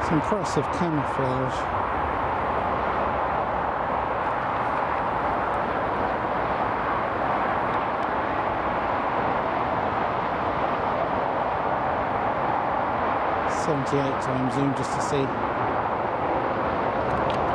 It's impressive camouflage. .78 times zoom just to see